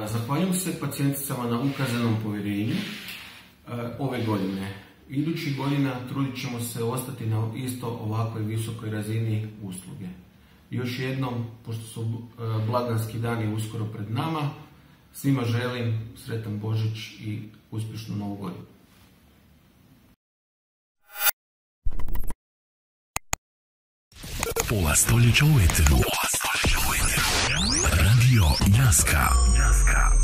Zahvaljujem se pacijenticama na ukazanom povjerenju ove godine. Idućih godina trudit ćemo se ostati na isto ovakvoj visokoj razini usluge. Još jednom, pošto su blagdanski dani uskoro pred nama, svima želim sretan Božić i uspješnu Novu godinu. Pola stoljeća u eteru. Radio Jaska.